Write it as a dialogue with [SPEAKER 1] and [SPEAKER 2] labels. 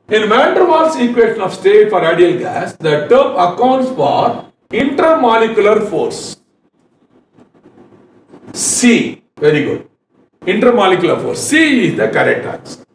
[SPEAKER 1] In van der Waals equation of state for ideal gas, the term accounts for intermolecular force. C. Very good. Intermolecular force. C is the correct answer.